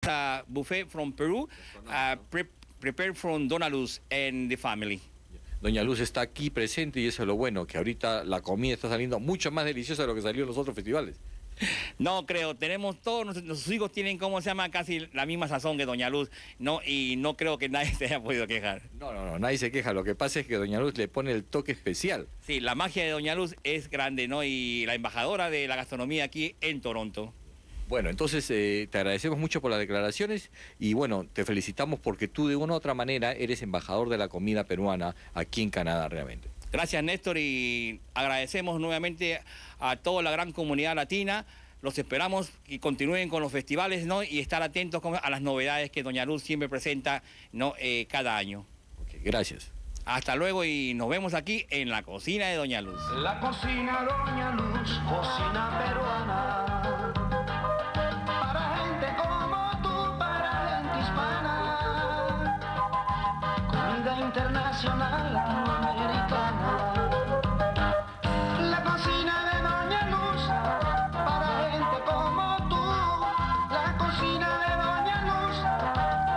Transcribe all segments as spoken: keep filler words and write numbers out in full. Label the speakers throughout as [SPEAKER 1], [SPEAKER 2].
[SPEAKER 1] a buffet from Peru, uh, pre prepared from Dona Luz and the family.
[SPEAKER 2] Doña Luz está aquí presente y eso es lo bueno, que ahorita la comida está saliendo mucho más deliciosa de lo que salió en los otros festivales.
[SPEAKER 1] No creo, tenemos todos, nuestros hijos tienen, ¿cómo se llama? Casi la misma sazón que Doña Luz, no, y no creo que nadie se haya podido quejar.
[SPEAKER 2] No, no, no, nadie se queja, lo que pasa es que Doña Luz le pone el toque especial.
[SPEAKER 1] Sí, la magia de Doña Luz es grande, ¿no? Y la embajadora de la gastronomía aquí en Toronto.
[SPEAKER 2] Bueno, entonces eh, te agradecemos mucho por las declaraciones y bueno, te felicitamos porque tú de una u otra manera eres embajador de la comida peruana aquí en Canadá realmente.
[SPEAKER 1] Gracias, Néstor, y agradecemos nuevamente a toda la gran comunidad latina. Los esperamos y continúen con los festivales, ¿no? Y estar atentos a las novedades que Doña Luz siempre presenta, ¿no? eh, cada año.
[SPEAKER 2] Okay, gracias.
[SPEAKER 1] Hasta luego y nos vemos aquí en la cocina de Doña Luz.
[SPEAKER 3] La cocina Doña Luz, cocina peruana. Para gente como tú, para gente hispana. Comida internacional latinoamericana. La cocina de Doña Luz, para gente como tú. La cocina de Doña Luz,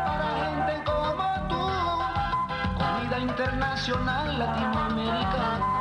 [SPEAKER 3] para gente como tú. Comida internacional latinoamericana.